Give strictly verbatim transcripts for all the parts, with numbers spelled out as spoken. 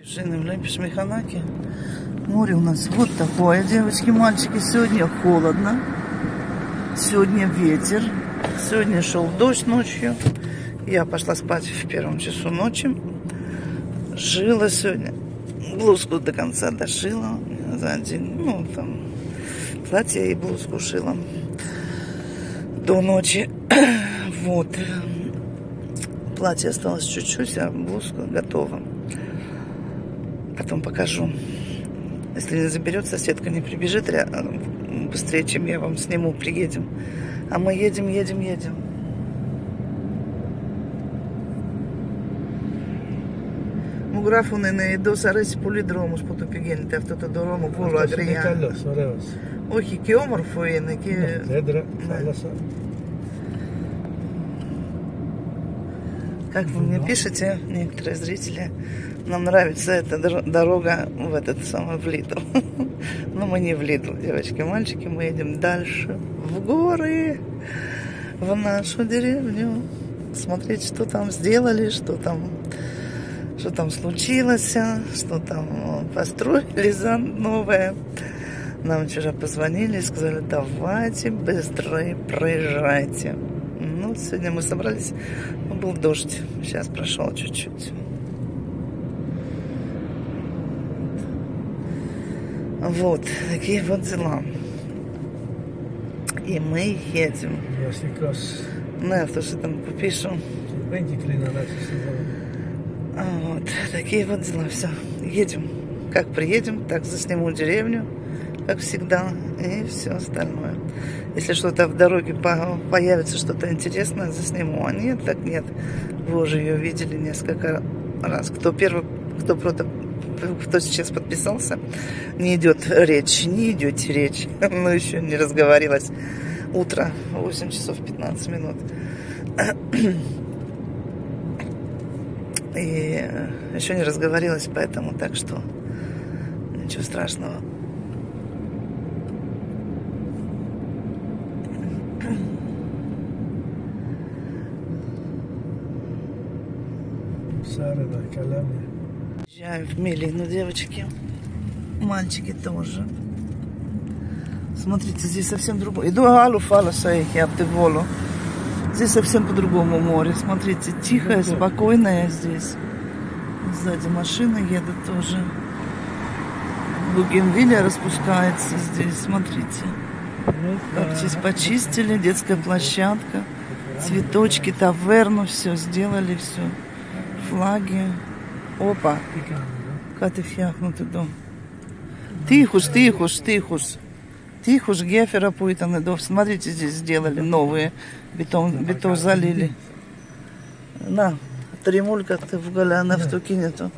Жена в Лепеш-Механаке. Море у нас вот такое, девочки, мальчики. Сегодня холодно. Сегодня ветер. Сегодня шел дождь ночью. Я пошла спать в первом часу ночи. Шила сегодня. Блузку до конца дошила. За один, ну, там, платье и блузку шила. До ночи. Вот. Платье осталось чуть-чуть, а блузка готова. Потом покажу. Если не заберет, соседка не прибежит быстрее, чем я вам сниму, приедем. А мы едем, едем, едем. Μου γράφουν εδώ σ' αρέσει πολύ δρόμος που το πηγαίνετε αυτό το δρόμο Βόλο Αγριά. Καλός, ωραίος. Όχι, και όμορφο είναι. Και... Ναι, δέντρα, θάλασσα. Как вы мне пишете, некоторые зрители, нам нравится эта дорога в этот самый в Лидл. Но мы не в Лидл, девочки и мальчики, мы едем дальше, в горы, в нашу деревню, смотреть, что там сделали, что там, что там случилось, что там построили за новое. Нам вчера позвонили и сказали, давайте быстрее проезжайте. Ну, сегодня мы собрались, но был дождь, сейчас прошел чуть-чуть. Вот, такие вот дела. И мы едем. На, то, что там попишу. Вот, такие вот дела, все. Едем. Как приедем, так засниму деревню, как всегда, и все остальное. Если что-то в дороге появится, что-то интересное, засниму. А нет, так нет. Вы уже ее видели несколько раз. Кто первый, кто просто, кто сейчас подписался, не идет речь, не идет речь. Но еще не разговорилась. Утро, восемь часов пятнадцать минут. И еще не разговорилась, поэтому так что ничего страшного. Езжаю в Милину, девочки. Мальчики тоже. Смотрите, здесь совсем другое. Иду алу фала саехи аптеволу. Здесь совсем по-другому море. Смотрите, тихое, спокойное здесь. Сзади машины едут тоже. Бугенвилля распускается здесь. Смотрите. Как здесь почистили. Детская площадка. Цветочки, таверну. Все сделали, все. Флаги. Опа. Как фяхнут дом. Тихуш, тихуш, тихуш. Тихуш, гефера пуйтаны дом. Смотрите, здесь сделали новые. Бетон, бетон залили. На, тремуль как-то в голяна в тукинету.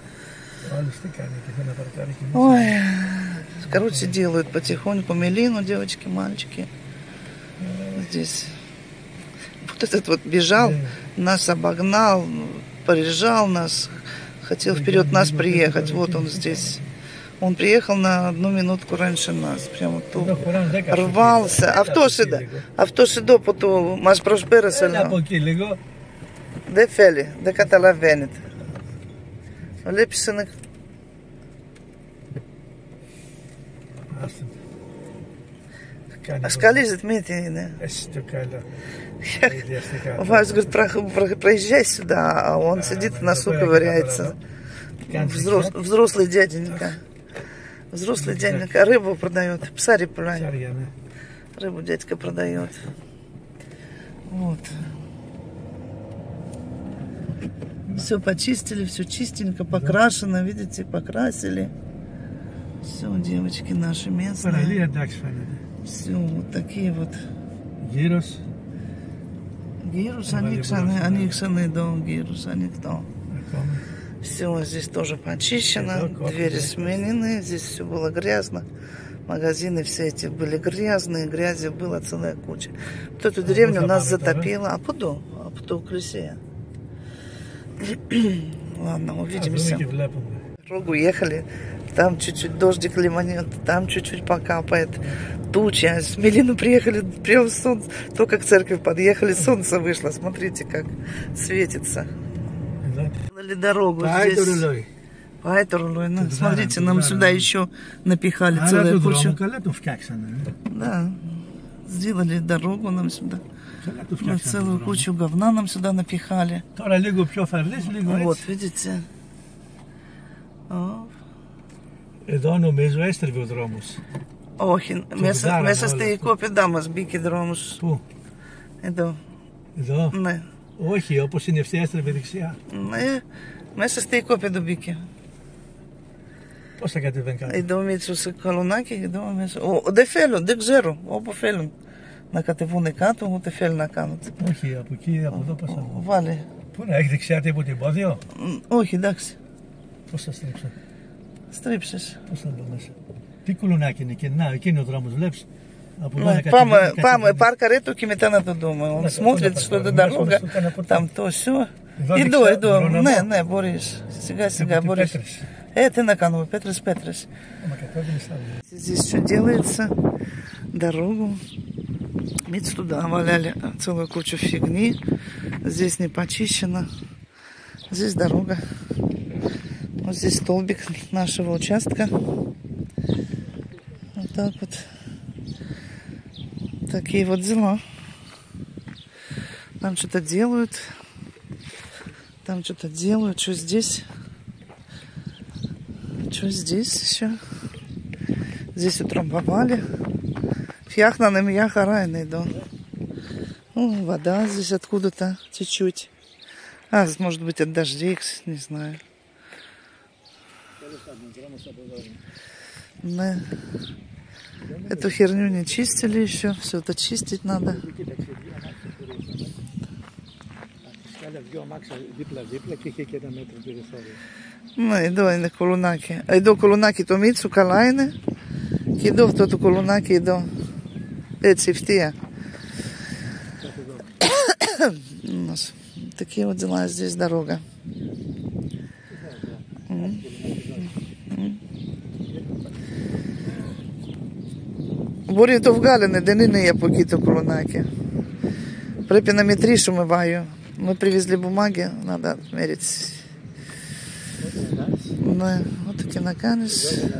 Ой. Короче, делают потихоньку Милину, девочки, мальчики. Здесь. Вот этот вот бежал, нас обогнал, порежал нас, хотел вперед нас приехать. Вот он здесь. Он приехал на одну минутку раньше нас. Прямо тут рвался. Αυτό σίδα. Αυτό σίδα που το μας προσπέρασε. Δεν θέλει, δεν καταλαβαίνετε. Βλέπεις ένα... Скализит мити, да? Вас говорит, проезжай сюда, а он сидит, носу ковыряется. Взрос, взрослый дяденька. Взрослый дяденька рыбу продает. Псари правильно. Рыбу дядька продает. Вот. Все почистили, все чистенько, покрашено, видите, покрасили. Все, девочки наши местные. Все, вот такие вот. Гирус. Гирус, они кшаны, они кшаны, да, гирус, они кто. Все, здесь тоже почищено, двери сменены, здесь все было грязно. Магазины все эти были грязные, грязи была целая куча. Вот эту деревню нас затопило. А пуду? А пуду клюсея. Ладно, увидимся. Дорогу ехали, там чуть-чуть дождик лимонет, там чуть-чуть покапает. Туча. С Милину приехали, прям солнце. Только к церкви подъехали, солнце вышло. Смотрите, как светится. Сделали дорогу здесь. Поэтому, смотрите, нам сюда еще напихали целую кучу. Да, сделали дорогу нам сюда. На целую кучу говна нам сюда напихали. Вот, видите. О. Εδώ νομίζω έστρεβε ο δρόμος. Όχι, μέσα, μέσα στη κόπεδά μας μπήκε δρόμος. Πού? Εδώ. Εδώ? Ναι. Όχι, όπως είναι ευθεία έστρεβε δεξιά. Ναι, μέσα στη κόπεδο μπήκε. Πώς θα κατεβαίνει κάτω? Εδώ Μίτσο σε κολονάκι, εδώ μέσα. Ο, δεν θέλουν, δεν ξέρω, όπου θέλουν να κατεβούν κάτω, ούτε θέλουν να κάνουν. Όχι, από εκεί, από εδώ πάσα. Βάλε. Πού να έχει δεξιά τίποτε εμπόδιο? Όχι, εντάξει. Πώς θα στρίψω? Στρίψεις. Πώς θα μπω μέσα? Τι κουλουνάκι είναι και να, εκεί είναι ο δρόμος, βλέπεις? Ναι, πάμε, πάμε, πάρκαρε το και μετά να το δούμε. Он смотрит, что это дорога, там то все. Иду, иду. Ναι, ναι, μπορείς. Σιγά σιγά μπορείς. Ε, τι να κάνουμε, Петрос, Петрос. Здесь что делается? Дорогу. Ведь туда валяли целую кучу фигни. Здесь не почищено. Здесь дорога. Вот здесь столбик нашего участка. Вот так вот. Такие вот дела. Там что-то делают. Там что-то делают. Что здесь? Что здесь еще? Здесь утрамбовали. Фьяхна на меня харайный дом. Ну, вода здесь откуда-то чуть-чуть. А, может быть, от дождей, не знаю. Да. Эту херню не чистили еще. Все это чистить надо. Ну, εδώ είναι κολουνάκι. Εδώ κολουνάκι το Μίτσου καλά είναι. Και εδώ αυτό το κολουνάκι εδώ. Έτσι ευθεία. Такие вот дела, здесь дорога. Μπορεί το βγάλανε, δεν είναι από εκεί το κολουνάκι. Πρέπει να μετρήσουμε μεβаю. Мы привезли бумаги, надо отмерить. Да, вот таки наканешь.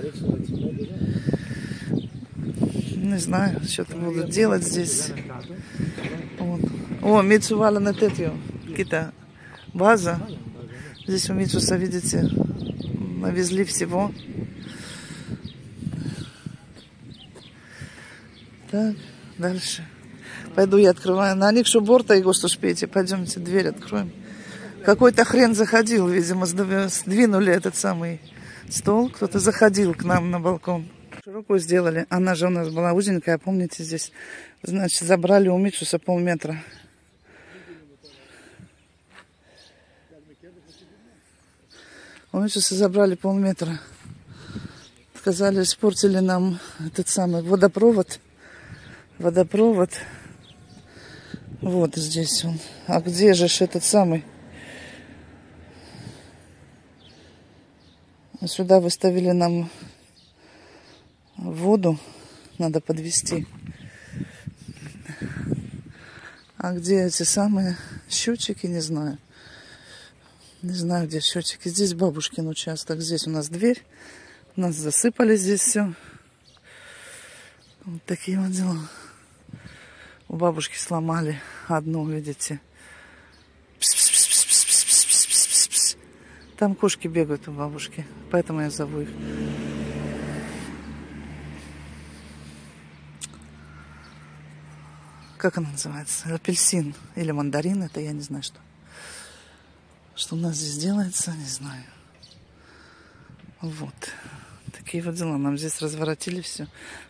Не знаю, что-то будут делать здесь. Вот. О, Митсу вала на тетью. Какие-то база. Здесь у Митсуса, видите, навезли всего. Так, дальше. Пойду я открываю на них, что борта его что успеете. Пойдемте, дверь откроем. Какой-то хрен заходил, видимо, сдвинули этот самый стол. Кто-то заходил к нам на балкон. Широкую сделали. Она же у нас была узенькая, помните, здесь. Значит, забрали у Митсуса полметра. У Митсуса забрали полметра. Сказали, испортили нам этот самый водопровод. Водопровод. Вот здесь он. А где же этот самый? Сюда выставили нам воду. Надо подвести. А где эти самые счетчики? Не знаю. Не знаю, где счетчики. Здесь бабушкин участок. Здесь у нас дверь. Нас засыпали здесь все. Вот такие вот дела. У бабушки сломали одну, видите. Пс-пс-пс-пс-пс-пс-пс-пс-пс. Там кошки бегают у бабушки, поэтому я зову их. Как она называется? Апельсин или мандарин, это я не знаю что. Что у нас здесь делается, не знаю. Вот. Такие вот дела. Нам здесь разворотили все.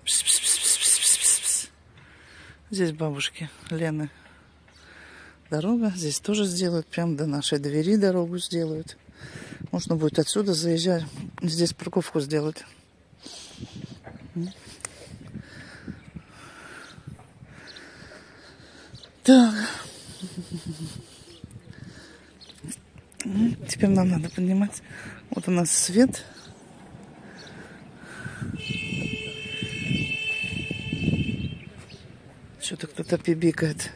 Здесь бабушки Лены дорога. Здесь тоже сделают. Прям до нашей двери дорогу сделают. Можно будет отсюда заезжать. Здесь парковку сделать. Так. Теперь нам надо поднимать. Вот у нас свет. Что-то кто-то пибикает.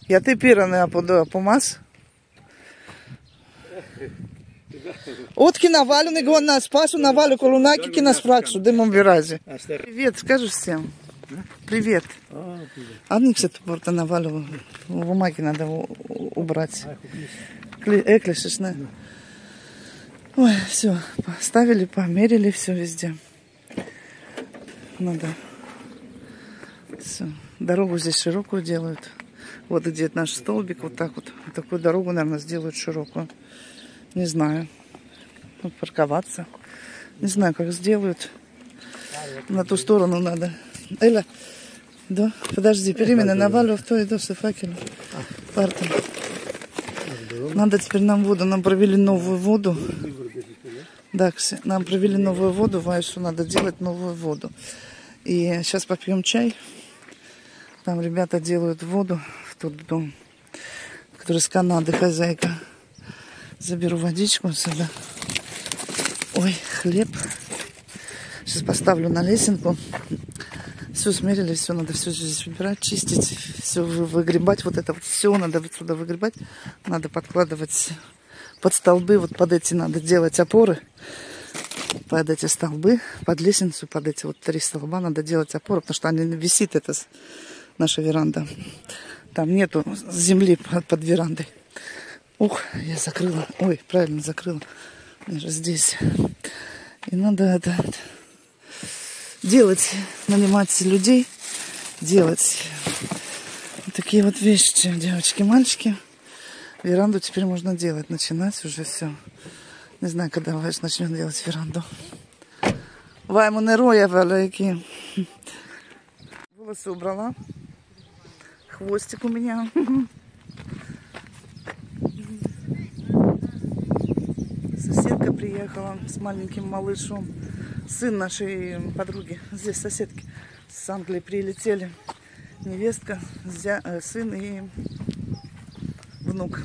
Я ты пираны помаз. Отки навалю, не го на спасу, навалю колунаки, ки на спраксу, дымом вирази. Привет, скажешь всем? Привет. А мне, кстати, порта навалю, бумаги надо убрать. Эклишешь, да? Ой, все, поставили, померили, все везде. Надо. Все. Дорогу здесь широкую делают. Вот где наш столбик, вот так вот. Такую дорогу, наверное, сделают широкую. Не знаю. Вот парковаться. Не знаю, как сделают. На ту сторону надо. Эля, да, подожди, перемены навалю в то и до факелу. Партом. Надо теперь нам воду. Нам провели новую воду. Да, нам провели новую воду. Вайсу надо делать новую воду. И сейчас попьем чай. Там ребята делают воду в тот дом, который с Канады, хозяйка. Заберу водичку сюда. Ой, хлеб. Сейчас поставлю на лесенку. Все смерили, все надо все здесь убирать, чистить, все выгребать. Вот это вот все надо отсюда выгребать. Надо подкладывать под столбы. Вот под эти надо делать опоры. Под эти столбы, под лестницу, под эти вот три столба надо делать опоры, потому что они висит, это наша веранда. Там нету земли под, под верандой. Ух, я закрыла. Ой, правильно закрыла. Даже здесь. И надо это делать, нанимать людей, делать вот такие вот вещи, девочки, мальчики. Веранду теперь можно делать, начинать уже все. Не знаю, когда Вайс начнет делать веранду. Вайму не роя великий. Волосы убрала. Хвостик у меня. Соседка приехала с маленьким малышом. Сын нашей подруги. Здесь соседки с Англии прилетели. Невестка, сын и внук.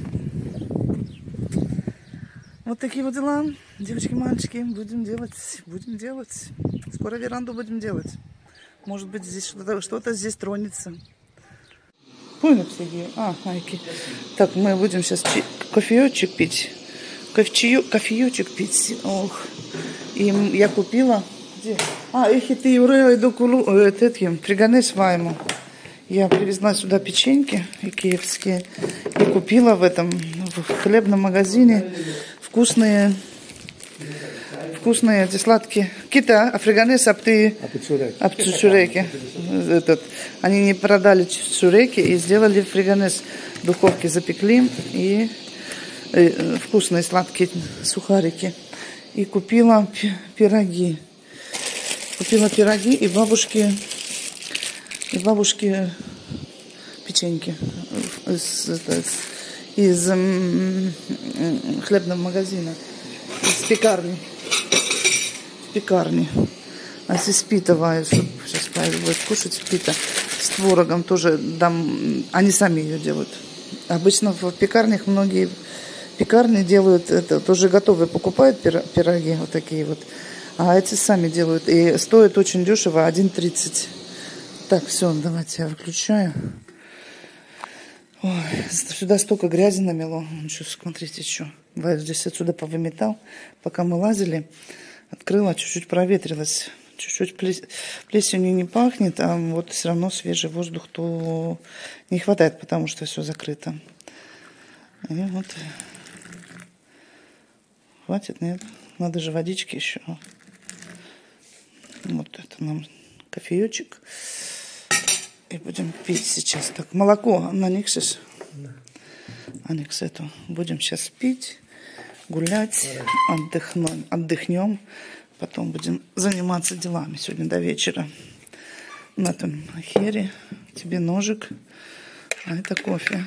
Вот такие вот дела, девочки, мальчики, будем делать, будем делать. Скоро веранду будем делать. Может быть, здесь что-то что-то здесь тронется. Понял, Сергей? А, айки. Так, мы будем сейчас кофеечек пить. Кофею, кофеечек пить. Ох. И я купила. Где? А, эхи ты юре иду кулу, этим, приганес вайму. Я привезла сюда печеньки икеевские и купила в этом в хлебном магазине вкусные, вкусные эти сладкие. Кита, африганес, апты, апцучуреки. Этот, они не продали чуреки и сделали фриганес. В духовке запекли и э, вкусные сладкие сухарики. И купила пироги. Купила пироги и бабушки, и бабушки печеньки из, из, из м, хлебного магазина, из пекарни. Пекарни. А здесь питовая, сейчас будет кушать пита с творогом тоже дам, они сами ее делают. Обычно в пекарнях многие пекарни делают это, тоже готовые покупают пироги вот такие вот, а эти сами делают и стоит очень дешево, один тридцать. Так, все, давайте я выключаю. Ой, сюда столько грязи намело. Что, смотрите, что. Вайс здесь отсюда повыметал. Пока мы лазили, открыла, чуть-чуть проветрилась. Чуть-чуть плес... плесенью не пахнет, а вот все равно свежий воздух то не хватает, потому что все закрыто. И вот. Хватит, нет? Надо же водички еще. Вот это нам кофеечек. И будем пить сейчас. Так, молоко на Никсис. Да. Аникс эту. Будем сейчас пить, гулять, отдохнем, отдохнем. Потом будем заниматься делами сегодня до вечера. На этом хере. Тебе ножик. А это кофе.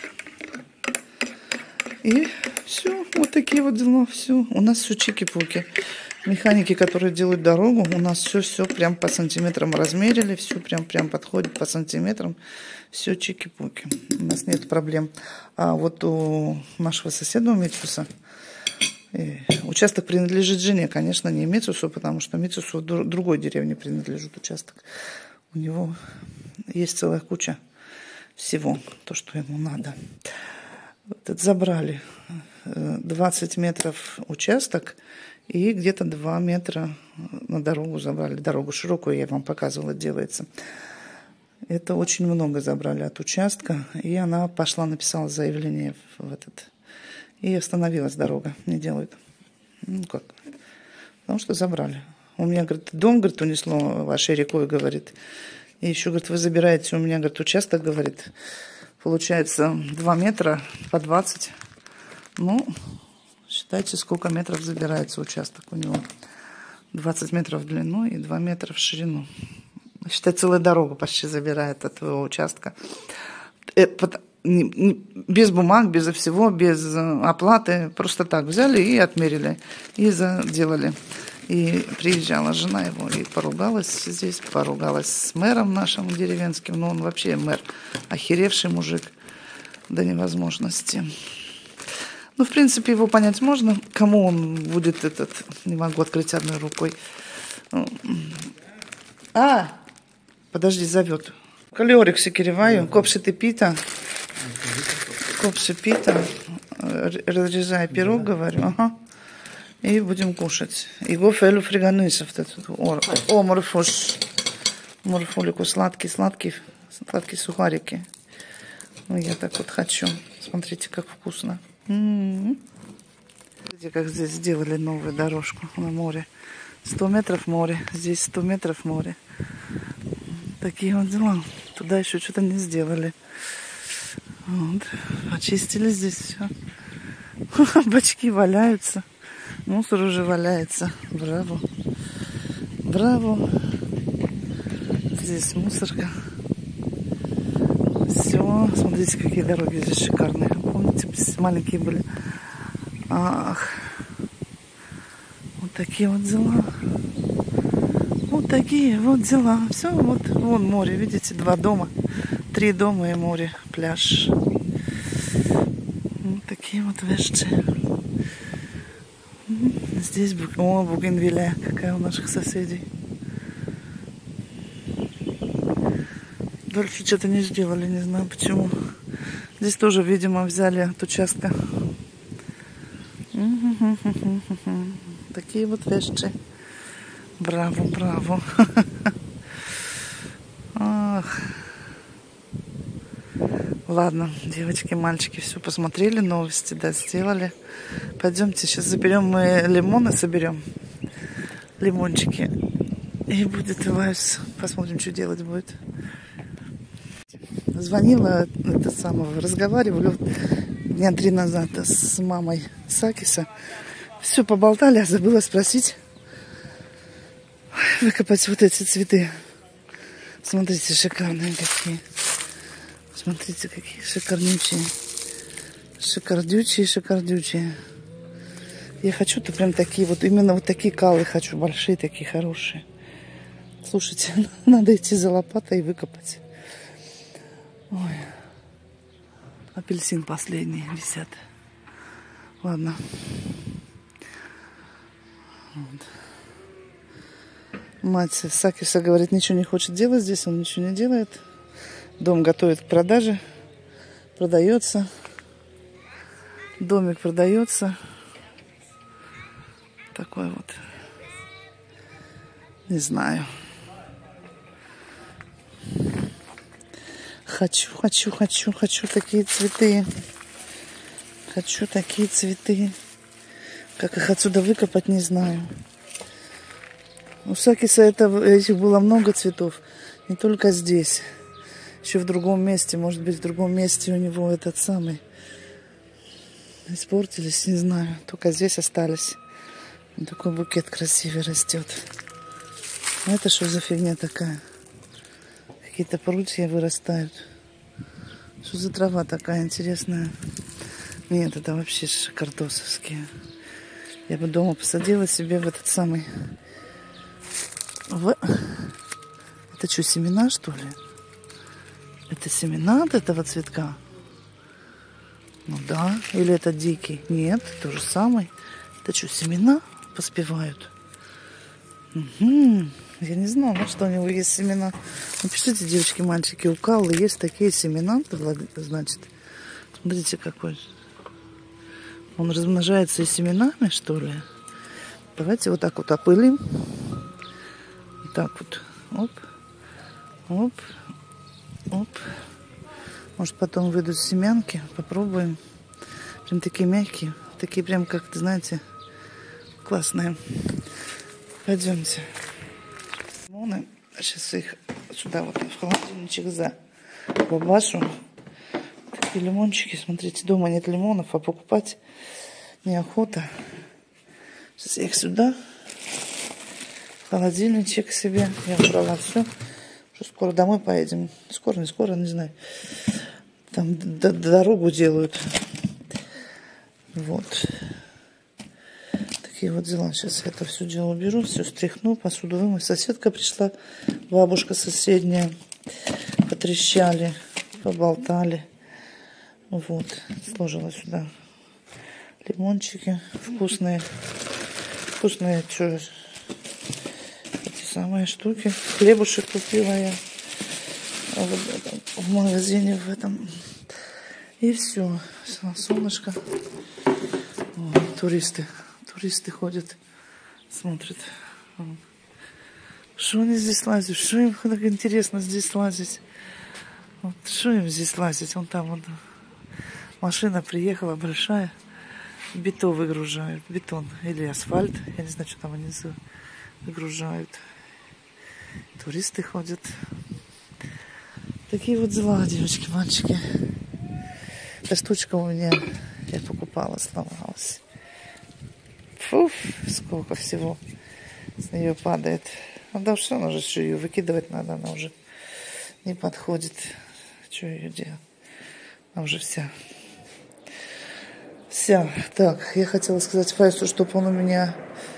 И все. Вот такие вот дела. Все. У нас все чики-пуки. Механики, которые делают дорогу, у нас все-все прям по сантиметрам размерили, все прям, прям подходит по сантиметрам, все чики-пуки. У нас нет проблем. А вот у нашего соседа, у Мицуса, участок принадлежит жене, конечно, не Мицусу, потому что Мицусу в другой деревне принадлежит участок. У него есть целая куча всего, то, что ему надо. Вот забрали двадцать метров участок и где-то два метра на дорогу забрали. Дорогу широкую, я вам показывала, делается. Это очень много забрали от участка. И она пошла, написала заявление в этот. И остановилась дорога, не делают. Ну как? Потому что забрали. У меня, говорит, дом, говорит, унесло вашей рекой, говорит. И еще, говорит, вы забираете у меня, говорит, участок, говорит. Получается два метра по двадцать. Ну, считайте, сколько метров забирается участок у него. двадцать метров в длину и два метра в ширину. Считай, целую дорогу почти забирает от твоего участка. Без бумаг, без всего, без оплаты. Просто так взяли и отмерили. И заделали. И приезжала жена его и поругалась здесь, поругалась с мэром нашим деревенским. Но он вообще мэр, охеревший мужик до невозможности. Ну, в принципе, его понять можно. Кому он будет этот... Не могу открыть одной рукой. А! Подожди, зовет. Калиорикси кириваю, копши ты пита. Копши пита. Разрезай пирог, говорю. Ага. И будем кушать. И гофелю фриганысов. О, морфуш. Морфулику сладкий, сладкий. Сладкие сухарики. Ну, я так вот хочу. Смотрите, как вкусно. М-м-м. Видите, как здесь сделали новую дорожку на море. Сто метров море. Здесь сто метров море. Такие вот дела. Туда еще что-то не сделали. Вот. Очистили здесь все. Бачки валяются. Мусор уже валяется. Браво. Браво. Здесь мусорка. Все. Смотрите, какие дороги здесь шикарные. Помните, маленькие были? Ах. Вот такие вот дела. Вот такие вот дела. Все, вот, вон море, видите, два дома. Три дома и море, пляж. Вот такие вот вещи. Здесь, о, бугенвилля, какая у наших соседей. Дальше что-то не сделали, не знаю почему. Здесь тоже, видимо, взяли от участка. Такие вот вещи. Браво, браво. Ах. Ладно, девочки, мальчики, все посмотрели, новости, да, сделали. Пойдемте, сейчас заберем мы лимоны, соберем. Лимончики. И будет вайс. Посмотрим, что делать будет. Звонила, это самого, разговаривали дня три назад с мамой Сакиса. Все поболтали, а забыла спросить. Выкопать вот эти цветы. Смотрите, шикарные какие. Смотрите, какие шикарнючие. Шикардючие, шикардючие. Я хочу-то прям такие вот, именно вот такие калы хочу. Большие такие, хорошие. Слушайте, надо идти за лопатой и выкопать. Ой. Апельсин последний висят. Ладно. Вот. Мать Сакиса говорит, ничего не хочет делать здесь, он ничего не делает. Дом готовит к продаже. Продается. Домик продается. Такой вот. Не знаю. Хочу, хочу, хочу, хочу такие цветы. Хочу такие цветы. Как их отсюда выкопать, не знаю. У Сакиса это, этих было много цветов. Не только здесь. Еще в другом месте. Может быть, в другом месте у него этот самый. Испортились, не знаю. Только здесь остались. Такой букет красивый растет. А это что за фигня такая? Какие-то прутья вырастают. Что за трава такая интересная? Нет, это вообще шикардосовские. Я бы дома посадила себе в этот самый... В... Это что, семена, что ли? Это семена от этого цветка? Ну да. Или это дикий? Нет, то же самое. Это что, семена поспевают? Угу. Я не знала, что у него есть семена. Напишите, девочки, мальчики, у каллы есть такие семена, значит. Смотрите, какой. Он размножается и семенами, что ли. Давайте вот так вот опылим. Вот так вот. Оп. Оп. Оп. Может, потом выйдут семянки. Попробуем. Прям такие мягкие. Такие прям, как, знаете, классные. Пойдемте. Лимоны. Сейчас их сюда вот в холодильничек за бабашу. Такие лимончики. Смотрите, дома нет лимонов, а покупать неохота. Сейчас я их сюда. В холодильничек себе. Я убрала все. Что скоро домой поедем. Скоро, не скоро, не знаю. Там дорогу делают. Вот. Такие вот дела. Сейчас я это все дело уберу, все стряхну, посуду вымою. Соседка пришла, бабушка соседняя. Потрещали, поболтали. Вот. Сложила сюда лимончики вкусные. Вкусные, что, эти самые штуки. Хлебушек купила я в магазине в этом. И все. Солнышко. О, туристы. Туристы ходят, смотрят. Что они здесь лазят? Что им так интересно здесь лазить? Вот, что им здесь лазить? Вон там вот машина приехала большая. Бетон выгружают. Бетон или асфальт. Я не знаю, что там они выгружают. Туристы ходят. Такие вот дела, девочки, мальчики. Эта штучка у меня, я покупала, сломалась. Фуф, сколько всего с нее падает. А да что, она же что, ее выкидывать надо, она уже не подходит. Что ее делать? Она уже вся. Вся. Так, я хотела сказать Файсу, чтобы он у меня...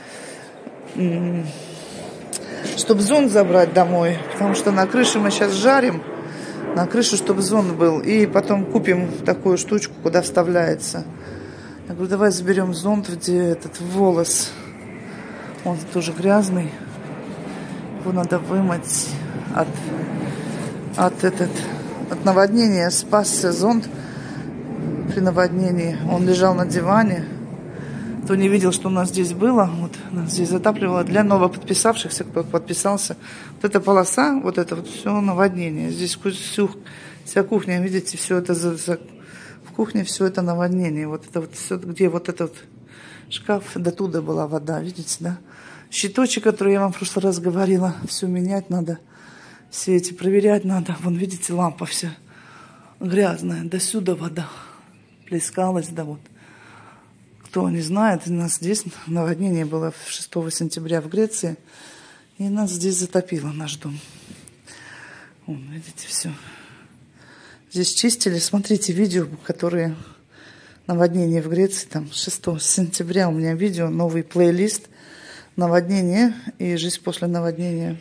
Чтобы зонт забрать домой. Потому что на крыше мы сейчас жарим. На крышу, чтобы зонт был. И потом купим такую штучку, куда вставляется. Я говорю, давай заберем зонт, где этот волос. Он тоже грязный. Его надо вымыть от, от, этот, от наводнения. Спасся зонт при наводнении. Он лежал на диване. Кто не видел, что у нас здесь было, вот нас здесь затапливало. Для новоподписавшихся, кто подписался, вот эта полоса, вот это вот все наводнение. Здесь всю, вся кухня, видите, все это за, за, в кухне все это наводнение. Вот это вот все, где вот этот вот шкаф, до туда была вода, видите, да? Щиточек, который я вам в прошлый раз говорила, все менять надо, все эти проверять надо. Вон, видите, лампа вся грязная, до сюда вода плескалась, да вот. Кто не знает, у нас здесь наводнение было шестого сентября в Греции, и нас здесь затопило, наш дом. Вон, видите, все. Здесь чистили, смотрите видео, которые наводнение в Греции, там шестого сентября у меня видео, новый плейлист, наводнение и жизнь после наводнения.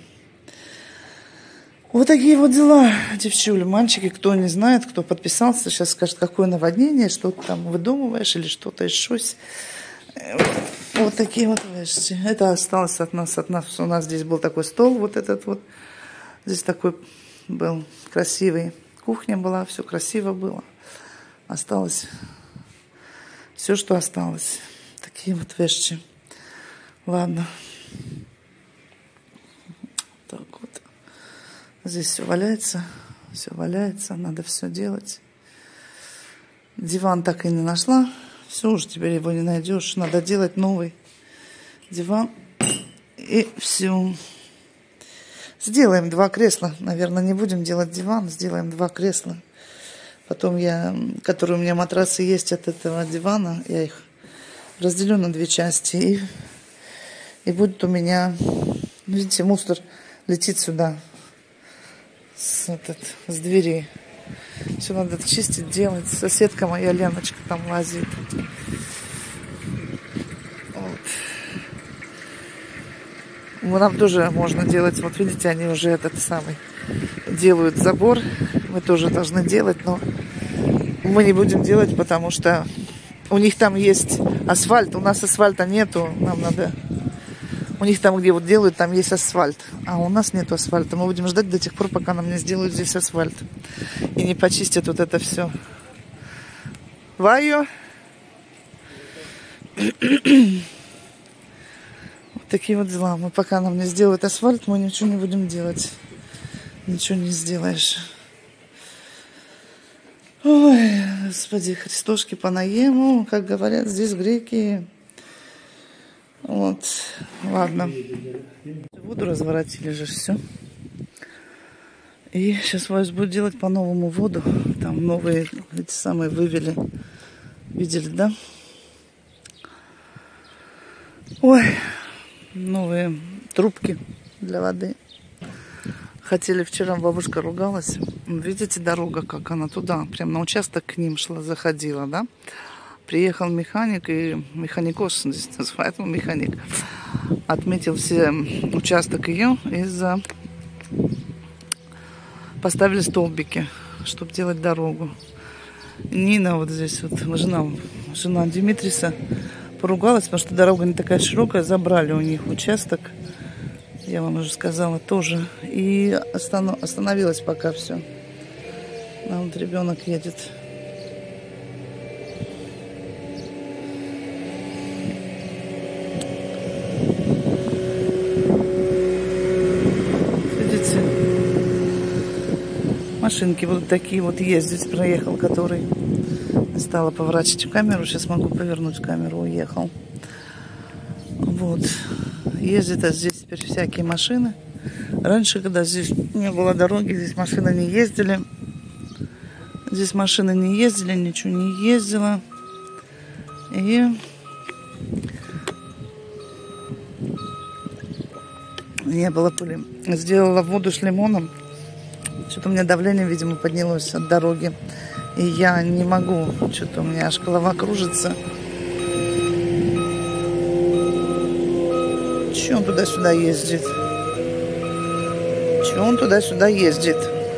Вот такие вот дела, девчули, мальчики. Кто не знает, кто подписался, сейчас скажет, какое наводнение, что ты там выдумываешь или что-то еще. Вот такие вот вещи. Это осталось от нас, от нас. У нас здесь был такой стол, вот этот вот. Здесь такой был красивый. Кухня была, все красиво было. Осталось все, что осталось. Такие вот вещи. Ладно. Так вот. Здесь все валяется, все валяется, надо все делать. Диван так и не нашла. Все, уже теперь его не найдешь. Надо делать новый диван. И все. Сделаем два кресла. Наверное, не будем делать диван, сделаем два кресла. Потом я, которые у меня матрасы есть от этого дивана, я их разделю на две части. И, и будет у меня, видите, мусор летит сюда. С, этот, с двери. Все надо чистить, делать. Соседка моя, Леночка, там лазит. Вот. Нам тоже можно делать. Вот видите, они уже этот самый делают забор. Мы тоже должны делать, но мы не будем делать, потому что у них там есть асфальт. У нас асфальта нету. Нам надо У них там, где вот делают, там есть асфальт. А у нас нет асфальта. Мы будем ждать до тех пор, пока нам не сделают здесь асфальт. И не почистят вот это все. Вайо. Вот такие вот дела. Мы пока нам не сделают асфальт, мы ничего не будем делать. Ничего не сделаешь. Ой, Господи, Христошки понаему, как говорят здесь греки. Вот, ладно. Воду разворотили же все. И сейчас Вайс будет делать по-новому воду. Там новые, эти самые вывели. Видели, да? Ой, новые трубки для воды. Хотели вчера, бабушка ругалась. Видите, дорога, как она туда, прям на участок к ним шла, заходила, да? Приехал механик, и механикос, здесь называют его механик, отметил все участок ее и за... поставили столбики, чтобы делать дорогу. Нина вот здесь, вот жена, жена Димитриса, поругалась, потому что дорога не такая широкая, забрали у них участок. Я вам уже сказала тоже. И останов... остановилась пока все. А вот ребенок едет. Видите? Машинки вот такие вот ездить. Проехал, который стала поворачивать камеру. Сейчас могу повернуть камеру. Уехал. Вот. Ездят а здесь теперь всякие машины. Раньше, когда здесь не было дороги, здесь машины не ездили. Здесь машины не ездили, ничего не ездило. И не было пыли. Сделала воду с лимоном. Что-то у меня давление, видимо, поднялось от дороги. И я не могу. Что-то у меня аж голова кружится. Че он туда-сюда ездит? Че он туда-сюда ездит?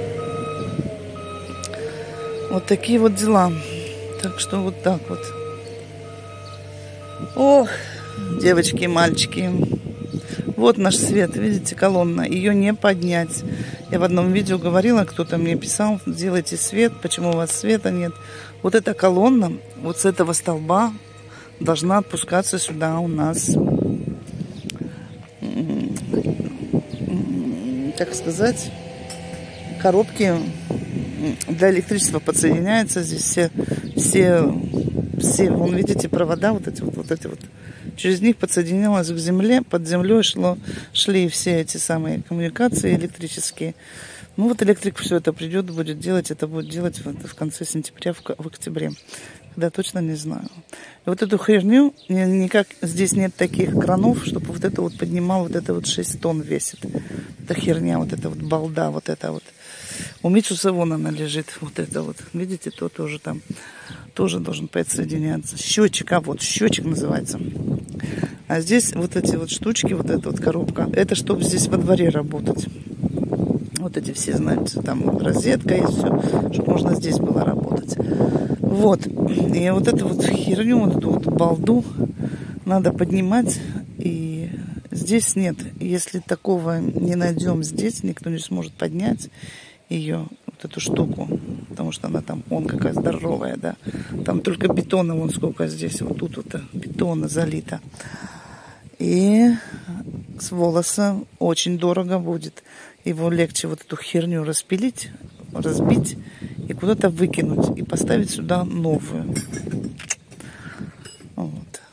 Вот такие вот дела. Так что вот так вот. Ох, девочки и мальчики. Вот наш свет, видите, колонна. Ее не поднять. Я в одном видео говорила, кто-то мне писал, делайте свет, почему у вас света нет. Вот эта колонна, вот с этого столба должна отпускаться сюда у нас, как сказать, коробки для электричества подсоединяются. Здесь все, все, все, вон, видите, провода, вот эти вот, вот эти вот. Через них подсоединялось к земле, под землей шло, шли все эти самые коммуникации электрические. Ну вот электрик все это придет, будет делать, это будет делать в, в конце сентября, в, в октябре. Да, точно не знаю. И вот эту херню, никак здесь нет таких кранов, чтобы вот это вот поднимал, вот это вот шесть тонн весит. Эта херня, вот эта вот балда, вот это вот. У Митсуса вон она лежит, вот это вот. Видите, то тоже там, тоже должен подсоединяться. Счетчик, а вот счетчик называется. А здесь вот эти вот штучки, вот эта вот коробка, это чтобы здесь во дворе работать. Вот эти все, знаете, там розетка и все, чтобы можно здесь было работать. Вот. И вот эту вот херню, вот эту вот балду надо поднимать. И здесь нет. Если такого не найдем здесь, никто не сможет поднять ее, вот эту штуку. Потому что она там, он какая здоровая, да. Там только бетона, вон сколько здесь, вот тут вот бетона залито. И с волоса очень дорого будет. Его легче вот эту херню распилить, разбить и куда-то выкинуть. И поставить сюда новую. Вот.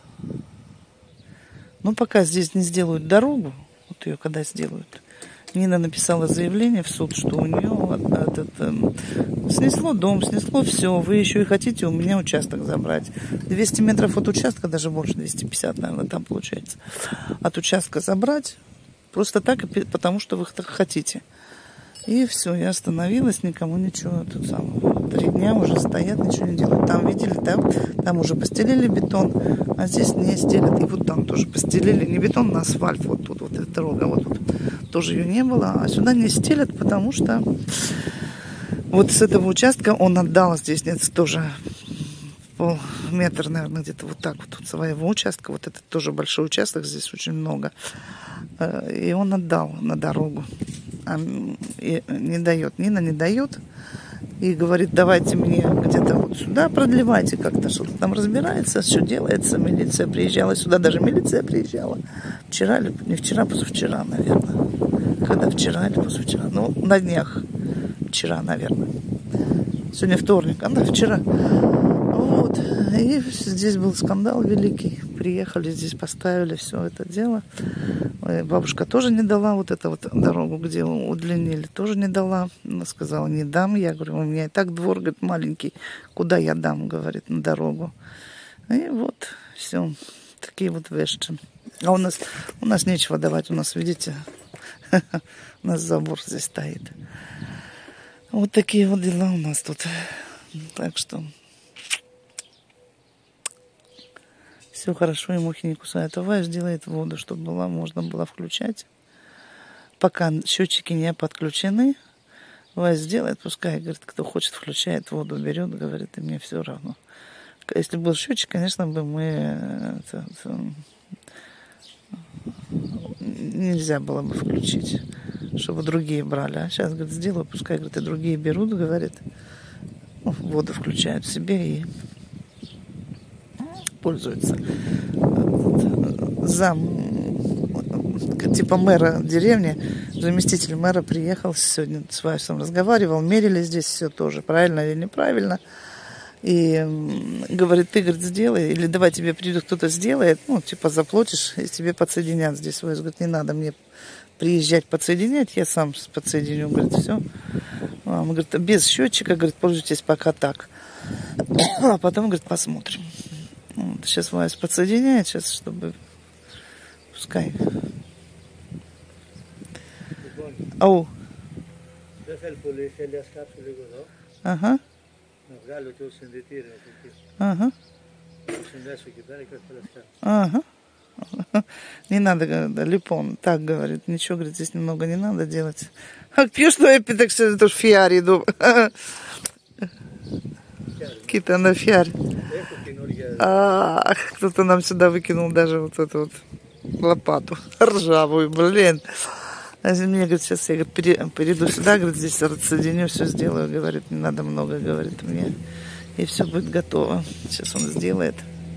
Но пока здесь не сделают дорогу, вот ее когда сделают, Нина написала заявление в суд, что у нее этот, э, снесло дом, снесло все. Вы еще и хотите у меня участок забрать. двести метров от участка, даже больше, двести пятьдесят, наверное, там получается. От участка забрать. Просто так, потому что вы хотите. И все, я остановилась, никому ничего. Тут самое. Три дня уже стоят, ничего не делают. Там, видели, там, там уже постелили бетон, а здесь не стелят. И вот там тоже постелили не бетон, на асфальт. Вот тут вот эта дорога, вот тут тоже ее не было. А сюда не стелят, потому что вот с этого участка он отдал, здесь нет тоже полметра, наверное, где-то вот так вот от своего участка. Вот это тоже большой участок, здесь очень много. И он отдал на дорогу. А и не дает, Нина не дает. И говорит, давайте мне где-то вот сюда продлевайте как-то, что-то там разбирается, что делается. Милиция приезжала сюда, даже милиция приезжала. Вчера или не вчера, позавчера, наверное. Когда вчера или позавчера? Ну, на днях. Вчера, наверное. Сегодня вторник, а да, вчера. Вот. И здесь был скандал великий. Приехали, здесь поставили все это дело. Бабушка тоже не дала вот эту вот дорогу, где удлинили, тоже не дала. Она сказала, не дам. Я говорю, у меня и так двор, говорит, маленький. Куда я дам, говорит, на дорогу. И вот, все. Такие вот вещи. А у нас, у нас нечего давать. У нас, видите, у нас забор здесь стоит. Вот такие вот дела у нас тут. Так что все хорошо, и мухи не кусают. А Вайш делает воду, чтобы была, можно было включать. Пока счетчики не подключены, Вайш сделает, пускай, говорит, кто хочет, включает воду, берет, говорит, и мне все равно. Если был счетчик, конечно, бы мы это, это, нельзя было бы включить, чтобы другие брали. А сейчас, говорит, сделаю, пускай, говорит, и другие берут, говорит, ну, воду включают себе и пользуются. Зам, типа мэра деревни, заместитель мэра приехал сегодня с Вайсом, разговаривал, мерили здесь все тоже, правильно или неправильно. И говорит, ты, говорит, сделай, или давай тебе придет кто-то сделает, ну, типа заплатишь, и тебе подсоединят здесь. Вайс говорит, не надо мне приезжать подсоединять, я сам подсоединю, говорит, все. Он говорит, без счетчика, говорит, пользуйтесь пока так. А потом, говорит, посмотрим. Вот, сейчас Вайс подсоединяет, сейчас, чтобы... Пускай. Ау. Ага. Ага. Ага. Не надо, Липон, так говорит. Ничего, говорит, здесь немного не надо делать. А пьешь, что я пью, так что это фиари, иду. Какие-то на фиаре. А, кто-то нам сюда выкинул даже вот эту вот лопату ржавую, блин. А мне говорит, сейчас я говорит, перейду сюда, говорит, здесь соединю, все сделаю, говорит, не надо много, говорит мне. И все будет готово. Сейчас он сделает.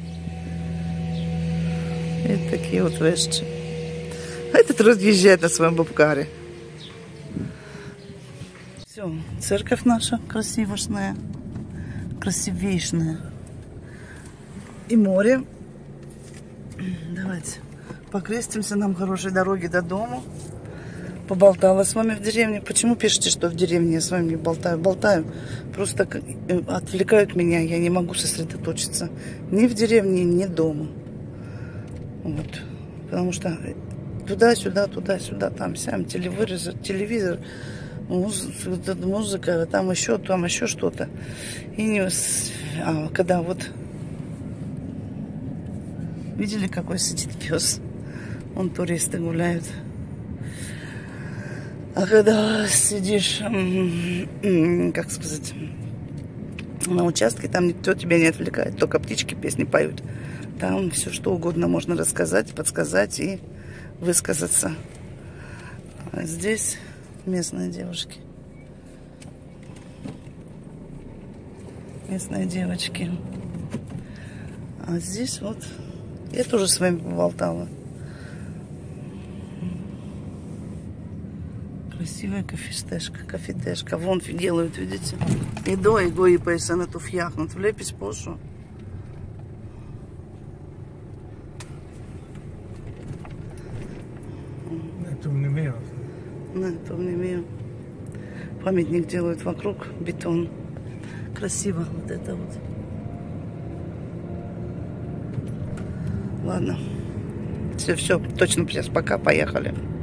И такие вот вещи. А этот разъезжает на своем бабкаре. Все, церковь наша красивошная, красивейшная. И море. Давайте покрестимся, нам хорошей дороги до дома. Поболтала с вами в деревне. Почему пишете, что в деревне я с вами не болтаю? Болтаю. Просто отвлекают меня. Я не могу сосредоточиться. Ни в деревне, ни дома. Вот. Потому что туда-сюда, туда-сюда, там, сям, телевизор, телевизор, музыка, музыка, там еще, там еще что-то. И не... А когда вот... Видели, какой сидит пес? Вон туристы гуляют. А когда сидишь, как сказать, на участке, там никто тебя не отвлекает, только птички песни поют. Там все что угодно можно рассказать, подсказать и высказаться. А здесь местные девушки. Местные девочки. А здесь вот я тоже с вами поболтала. Красивая кафетешка, кафетешка. Вон делают, видите? И до, и го, и поясаны тут яхнут. Влепись пошу. Это не имею. На, это не имею. Памятник делают вокруг, бетон. Красиво вот это вот. Ладно. Все, все, точно сейчас пока, поехали.